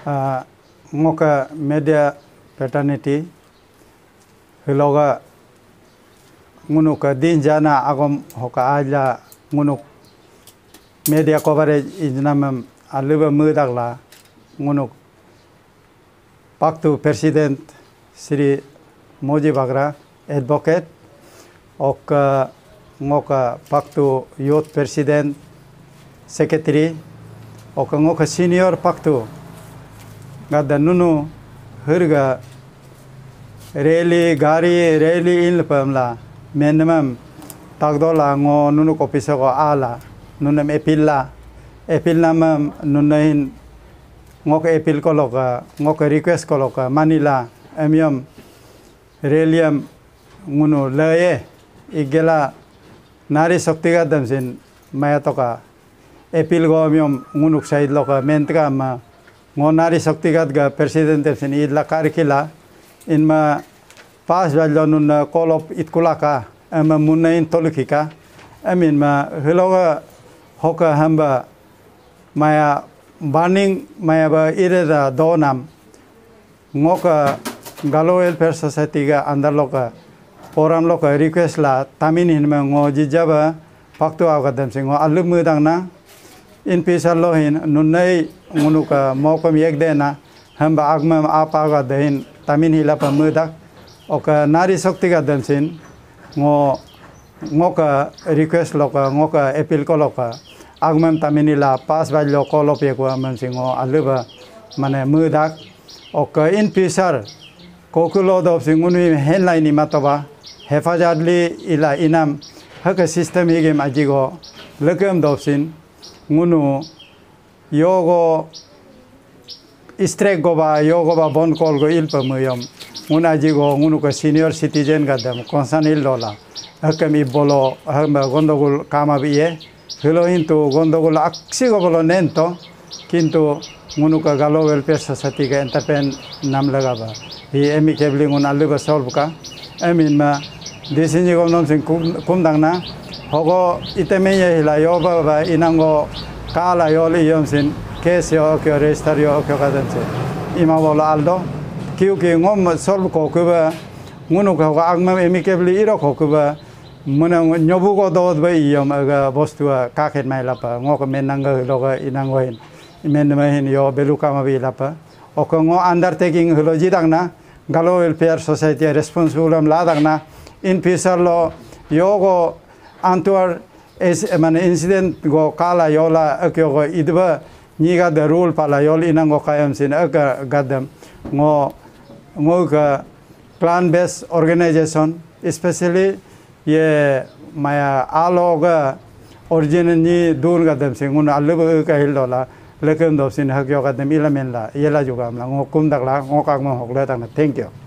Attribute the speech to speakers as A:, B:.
A: ngoka media paternity hiloga ngunuk din jana agom hoka aja ngunuk media coverage ijnamam aluba mudagla ngunuk paktu President Sri Moji Bagra advocate ok ngoka paktu youth President Secretary ok ngoka senior paktu gada nunu hirga rally in pamla minimum tagdola ngo nunu kopisa ko ala nunam epil namam nunahin ngoka epil koloka ngoka request koloka Manila emiam reliam ngunu laye igela nari saktiga damsin maya toka epil go emiam ngunuk side loka mentka ma ngo nari saktigat ga president damsin idla karikila inma pas valonun kolop itkulaka ama munain tolukika amin ma hiloga hoka hamba maya burning maya ba ireda donam ngoka galo welfare society ga andar loka forum loka request la tamin hinma ngo jijaba paktu agadam singo alum mudang na in pisal lohin nunai ngunuka mokom yekdena hamba agma apa ga dehin tamin hila pamudak oka nari sakti ga damsin ngoka request loka ngoka appeal ko loka agmam taminila pas valyo kolop ye ko mansingo aluba mane mudak oka in pisar kokulo do singunu headline matoba hefajadli ila inam haka system higem ajigo lekam dopsin ngunu yogo strike goba yogoba bon call go ilpa muyom nguna jigo ngunu ka senior citizen gadam concern il dola hakami bolo hamba gondogol kama biye hilo into gondogol aksi go bolo nento kintu ngunu ka galo welfare society ga entertain nam lagaba hi amicably ngun aluba solve ka amin ma desinji go nom sing kumdangna hogo itemenya hila yoba ba inango kala yoli yomsin case yo ke register yo ke kadanse ima bola aldo kiuki ngom solve ko kuba ngunu ka agma amicably iro ko kuba muna nyobu ko dod ba iyom aga bostua kaket mai lapa ngok menanga loga inangoin menmahin yo beluka ma bi lapa oko ngo undertaking holoji dangna galo welfare society responsible am la dangna in pisarlo yogo antuar es man incident go kala yola akyo go idba niga the rule pala yol inango kayam sin aga gadam ngo ka plan based organization especially ye maya aloga origin ni dur gadam singun alba ka hilola lekem dopsin hakyo gadam ilamen la yela juga ngo kum dakla ngo kak mo hokla tang thank you